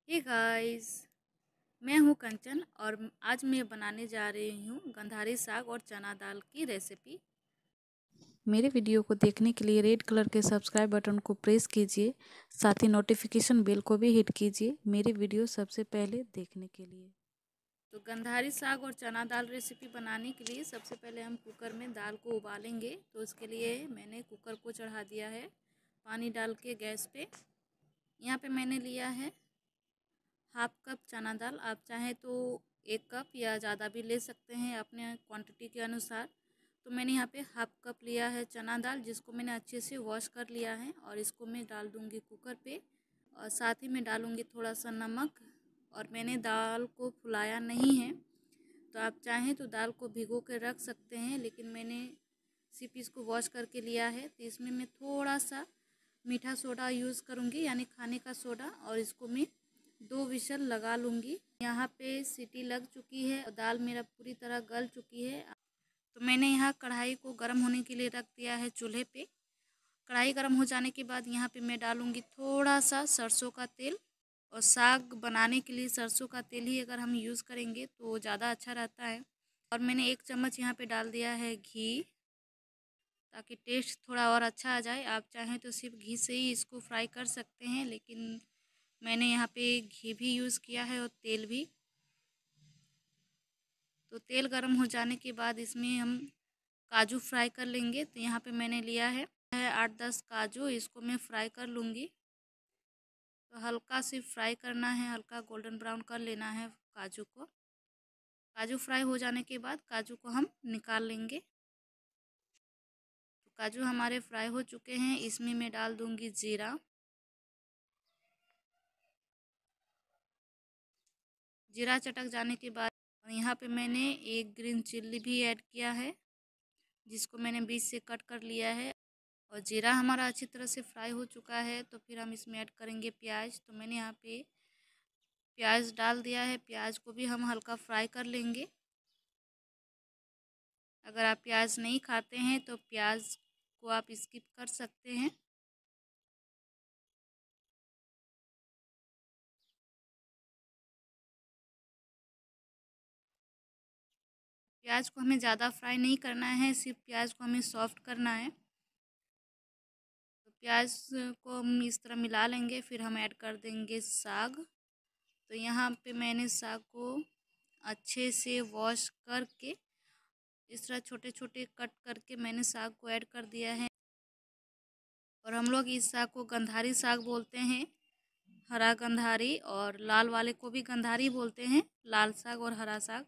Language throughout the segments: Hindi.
हे गाइस, मैं हूँ कंचन और आज मैं बनाने जा रही हूँ गंधारी साग और चना दाल की रेसिपी। मेरे वीडियो को देखने के लिए रेड कलर के सब्सक्राइब बटन को प्रेस कीजिए, साथ ही नोटिफिकेशन बेल को भी हिट कीजिए मेरे वीडियो सबसे पहले देखने के लिए। तो गंधारी साग और चना दाल रेसिपी बनाने के लिए सबसे पहले हम कुकर में दाल को उबालेंगे। तो इसके लिए मैंने कुकर को चढ़ा दिया है पानी डाल के गैस पे। यहाँ पे मैंने लिया है हाफ कप चना दाल। आप चाहें तो 1 कप या ज़्यादा भी ले सकते हैं अपने क्वांटिटी के अनुसार। तो मैंने यहाँ पे हाफ कप लिया है चना दाल, जिसको मैंने अच्छे से वॉश कर लिया है और इसको मैं डाल दूँगी कुकर पे। और साथ ही मैं डालूँगी थोड़ा सा नमक। और मैंने दाल को फुलाया नहीं है, तो आप चाहें तो दाल को भिगो के रख सकते हैं, लेकिन मैंने सिर्फ इसको वॉश करके लिया है। तो इसमें मैं थोड़ा सा मीठा सोडा यूज़ करूँगी, यानी खाने का सोडा, और इसको मैं 2 विसल लगा लूँगी। यहाँ पे सीटी लग चुकी है और दाल मेरा पूरी तरह गल चुकी है। तो मैंने यहाँ कढ़ाई को गर्म होने के लिए रख दिया है चूल्हे पे। कढ़ाई गर्म हो जाने के बाद यहाँ पे मैं डालूँगी थोड़ा सा सरसों का तेल। और साग बनाने के लिए सरसों का तेल ही अगर हम यूज़ करेंगे तो ज़्यादा अच्छा रहता है। और मैंने 1 चम्मच यहाँ पे डाल दिया है घी, ताकि टेस्ट थोड़ा और अच्छा आ जाए। आप चाहें तो सिर्फ घी से ही इसको फ्राई कर सकते हैं, लेकिन मैंने यहाँ पे घी भी यूज़ किया है और तेल भी। तो तेल गर्म हो जाने के बाद इसमें हम काजू फ्राई कर लेंगे। तो यहाँ पे मैंने लिया है 8-10 काजू, इसको मैं फ्राई कर लूँगी। तो हल्का से फ्राई करना है, हल्का गोल्डन ब्राउन कर लेना है काजू को। काजू फ्राई हो जाने के बाद काजू को हम निकाल लेंगे। तो काजू हमारे फ्राई हो चुके हैं, इसमें मैं डाल दूँगी जीरा। जीरा चटक जाने के बाद यहाँ पे मैंने 1 ग्रीन चिल्ली भी ऐड किया है, जिसको मैंने बीच से कट कर लिया है। और जीरा हमारा अच्छी तरह से फ्राई हो चुका है, तो फिर हम इसमें ऐड करेंगे प्याज। तो मैंने यहाँ पे प्याज डाल दिया है, प्याज को भी हम हल्का फ्राई कर लेंगे। अगर आप प्याज नहीं खाते हैं तो प्याज को आप स्किप कर सकते हैं। प्याज को हमें ज़्यादा फ्राई नहीं करना है, सिर्फ प्याज को हमें सॉफ्ट करना है। तो प्याज को हम इस तरह मिला लेंगे, फिर हम ऐड कर देंगे साग। तो यहाँ पे मैंने साग को अच्छे से वॉश करके इस तरह छोटे छोटे कट करके मैंने साग को ऐड कर दिया है। और हम लोग इस साग को गंधारी साग बोलते हैं, हरा गंधारी, और लाल वाले को भी गंधारी बोलते हैं, लाल साग और हरा साग।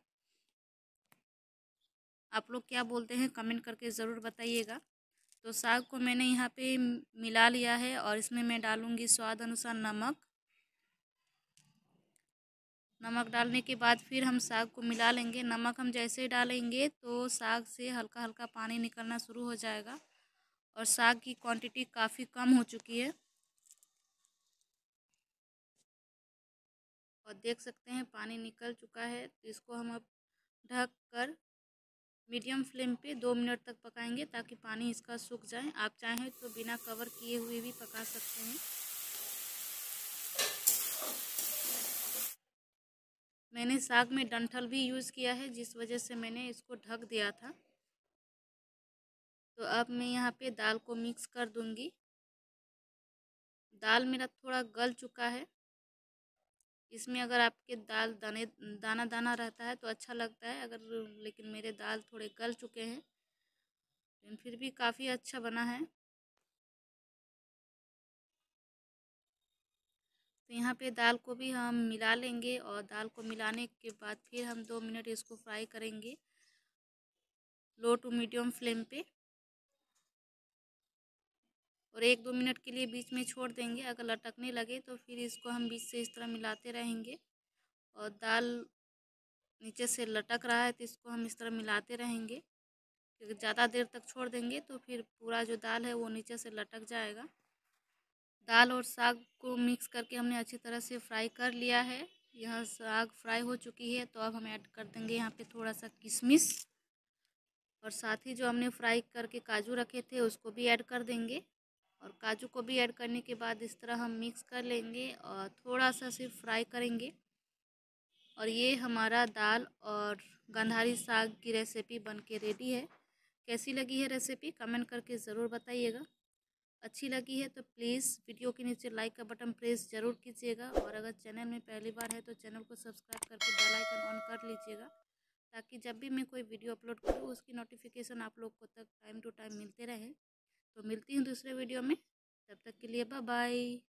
आप लोग क्या बोलते हैं कमेंट करके ज़रूर बताइएगा। तो साग को मैंने यहाँ पे मिला लिया है और इसमें मैं डालूँगी स्वाद अनुसार नमक। नमक डालने के बाद फिर हम साग को मिला लेंगे। नमक हम जैसे डालेंगे तो साग से हल्का हल्का पानी निकलना शुरू हो जाएगा। और साग की क्वांटिटी काफ़ी कम हो चुकी है, और देख सकते हैं पानी निकल चुका है। तो इसको हम अब ढक कर मीडियम फ्लेम पे 2 मिनट तक पकाएंगे, ताकि पानी इसका सूख जाए। आप चाहें तो बिना कवर किए हुए भी पका सकते हैं। मैंने साग में डंठल भी यूज़ किया है, जिस वजह से मैंने इसको ढक दिया था। तो अब मैं यहाँ पे दाल को मिक्स कर दूँगी। दाल मेरा थोड़ा गल चुका है। इसमें अगर आपके दाल दाना दाना रहता है तो अच्छा लगता है, अगर लेकिन मेरे दाल थोड़े गल चुके हैं, लेकिन फिर भी काफ़ी अच्छा बना है। तो यहाँ पे दाल को भी हम मिला लेंगे, और दाल को मिलाने के बाद फिर हम 2 मिनट इसको फ्राई करेंगे लो टू मीडियम फ्लेम पे। और 1-2 मिनट के लिए बीच में छोड़ देंगे। अगर लटकने लगे तो फिर इसको हम बीच से इस तरह मिलाते रहेंगे। और दाल नीचे से लटक रहा है तो इसको हम इस तरह मिलाते रहेंगे, क्योंकि ज़्यादा देर तक छोड़ देंगे तो फिर पूरा जो दाल है वो नीचे से लटक जाएगा। दाल और साग को मिक्स करके हमने अच्छी तरह से फ्राई कर लिया है। यह साग फ्राई हो चुकी है, तो अब हम ऐड कर देंगे यहाँ पे थोड़ा सा किशमिश। और साथ ही जो हमने फ्राई करके काजू रखे थे उसको भी ऐड कर देंगे। और काजू को भी ऐड करने के बाद इस तरह हम मिक्स कर लेंगे और थोड़ा सा सिर्फ फ्राई करेंगे। और ये हमारा दाल और गंधारी साग की रेसिपी बनके रेडी है। कैसी लगी है रेसिपी कमेंट करके ज़रूर बताइएगा। अच्छी लगी है तो प्लीज़ वीडियो के नीचे लाइक का बटन प्रेस ज़रूर कीजिएगा। और अगर चैनल में पहली बार है तो चैनल को सब्सक्राइब करके बेल आइकन ऑन कर लीजिएगा, ताकि जब भी मैं कोई वीडियो अपलोड करूँ उसकी नोटिफिकेशन आप लोग को तक टाइम टू टाइम मिलते रहे। तो मिलती हूँ दूसरे वीडियो में, तब तक के लिए बाय बाय।